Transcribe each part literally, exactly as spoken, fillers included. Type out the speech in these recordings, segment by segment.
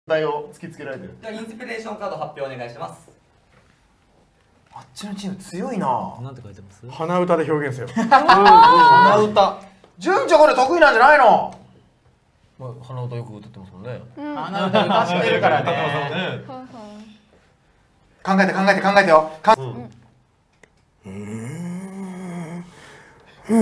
題を突きつけられてる。 じゃあインスピレーションカード発表お願いします。 あっちのチーム強いな。 なんて書いてます？ 鼻歌で表現せよ。 鼻歌。純ちゃんこれ得意なんじゃないの？ まあ鼻歌よく歌ってますもんね。 鼻歌歌ってるからね。考えて考えて考えてよ。うん。うん。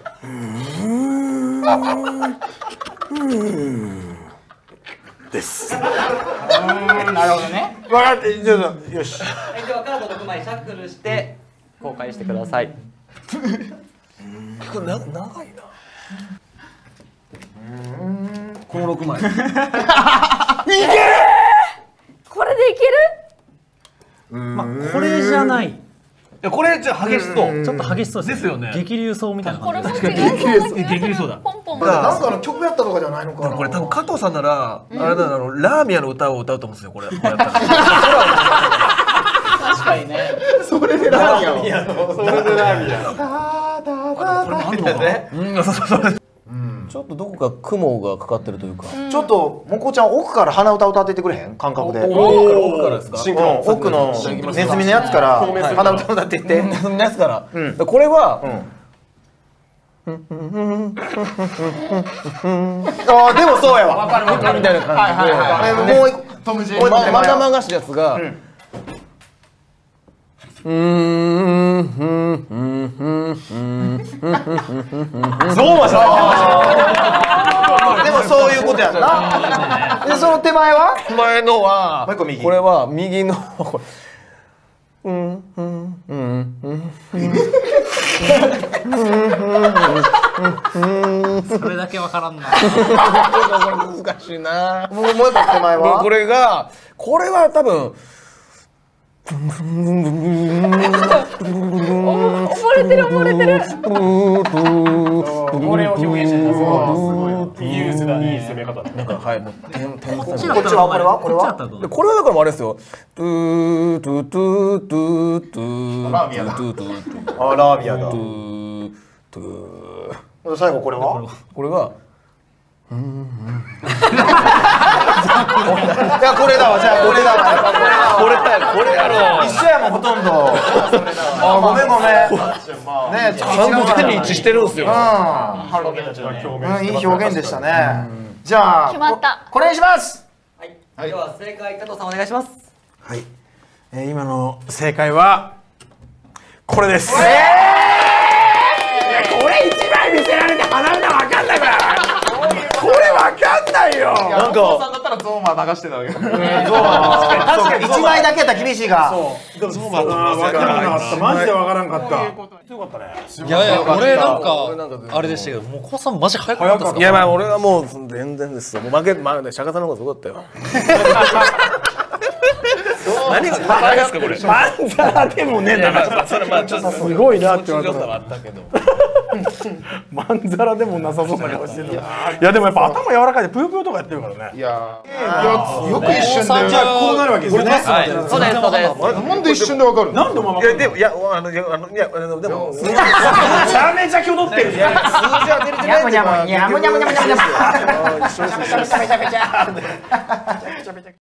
うんです。なるほどね。分かって、ちょっとよし。 はい、ではカードろくまいシャッフルして公開してください。 結構な長いな。このろくまい。いける。 これでいける？ まあこれじゃない。 これじゃ激しそう。 ちょっと激しそうですよね。 激流走みたいな感じ。 確かに激流走だ。 ポンポン。 なんかの曲やったとかじゃないのかな。 これ多分加藤さんならあれだあのラーミアの歌を歌うと思うんですよこれ。確かにね。 それでラーミア。 それでラーミア。 これあるのかね。うん、そうそうそう。ちょっとどこか雲がかかってるというか。 ちょっともこちゃん奥から鼻歌歌っててくれへん感覚で。 奥からですか？ 奥のネズミのやつから鼻歌歌っていって。 ネズミのやつから。これは。 ああでもそうやわ。 わかるわかるみたいな感じで。 もう一個トムジェイ。 まだまがしいやつが。うんうんうんうんうん。 そうました。でもそういうことやんな。でその手前は？ 前のはもう一個右。 これは右のこれ。うんうんうんうん。 それだけわからんな。 難しいな。 もうもう一個手前は？ これがこれは多分。 溺れてる溺れてる。 これを表現してた。すごい。いい攻め、いい攻め方。 なんかはいもう点点こっちはこれはこれは？ これはだからあれですよ。トゥートゥトゥトゥトゥラーミアだ。 トゥトゥトゥあラーミアだ。 トゥトゥ。 最後これは？ これが。 いやこれだわじゃあこれだわ。 これだこれやろ。 一緒やもんほとんど。あごめんごめん。ね完全に一致してるんですよ。 うんいい表現でしたね。じゃあ決まった。 これにします。 はい。では正解加藤さんお願いします。 はい。今の正解はこれです。 これ一枚見せられて鼻歌わかんないから。これわかんないよ。 なんかさんだったらゾーマ流してたわけ。ゾーマ確かに一枚だけやったら厳しいが。 ゾーマわからんかった。マジでわからんかった。強かったね。 いやいや俺なんかあれでしたけどもうコウさんマジ早かったですか？ いやまあ俺はもう全然ですよ。もう負けまあね釈迦さんの方がすごかったよ。何が高いですかこれ。 まんざらでもねえんだな。 それまあちょっとすごいなって言われたら。あったけど。 まんざらでもなさそうな顔してる。いやでもやっぱ頭柔らかいでぷよぷよとかやってるからね。いやよく一瞬で。じゃあこうなるわけですね。 そうですそうです。 なんで一瞬でわかる？なんでお前わかる？いやでもいやあのいやあのいやでもめちゃめちゃ挙動ってる。数字は出るじゃない。 にゃむにゃむにゃむにゃむにゃむにゃむにゃむ。めちゃめちゃめちゃめちゃめちゃ。